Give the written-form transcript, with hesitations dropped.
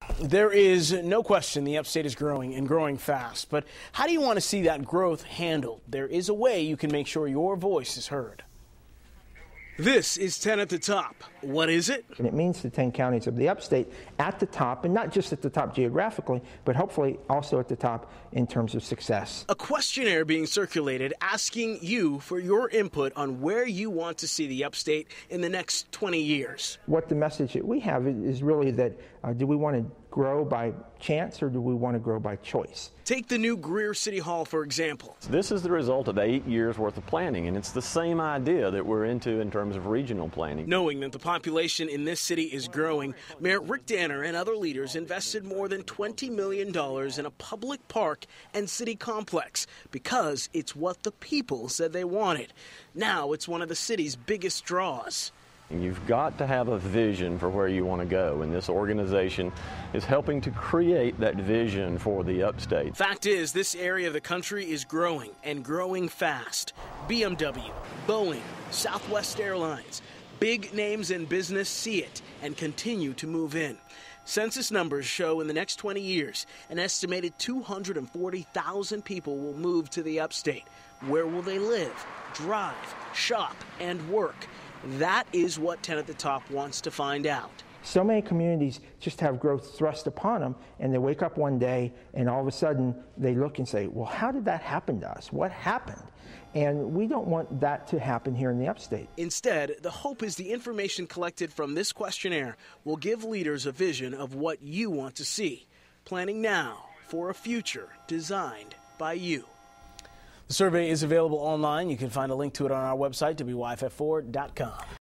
There is no question the upstate is growing and growing fast. But how do you want to see that growth handled? There is a way you can make sure your voice is heard. This is 10 at the top. What is it? And it means the 10 counties of the upstate at the top, and not just at the top geographically, but hopefully also at the top in terms of success. A questionnaire being circulated asking you for your input on where you want to see the upstate in the next 20 years. What the message that we have is really that do we want to grow by chance or do we want to grow by choice? Take the new Greer City Hall, for example. This is the result of 8 years worth of planning, and it's the same idea that we're into in terms of regional planning. Knowing that the population in this city is growing, Mayor Rick Danner and other leaders invested more than $20 million in a public park and city complex because it's what the people said they wanted. Now it's one of the city's biggest draws. You've got to have a vision for where you want to go, and this organization is helping to create that vision for the upstate. Fact is, this area of the country is growing and growing fast. BMW, Boeing, Southwest Airlines, big names in business see it and continue to move in. Census numbers show in the next 20 years, an estimated 240,000 people will move to the upstate. Where will they live, drive, shop, and work? That is what 10 at the Top wants to find out. So many communities just have growth thrust upon them, and they wake up one day and all of a sudden they look and say, well, how did that happen to us? What happened? And we don't want that to happen here in the upstate. Instead, the hope is the information collected from this questionnaire will give leaders a vision of what you want to see, planning now for a future designed by you. The survey is available online. You can find a link to it on our website, WYFF4.com.